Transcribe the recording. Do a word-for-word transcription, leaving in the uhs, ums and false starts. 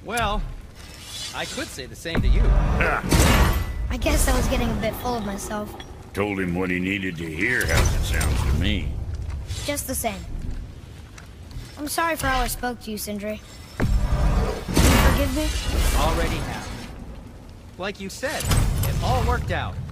Well, I could say the same to you. I guess I was getting a bit full of myself. Told him what he needed to hear, how's it sounds to me. Just the same. I'm sorry for how I spoke to you, Sindri. Can you forgive me? Already have. Like you said, it all worked out.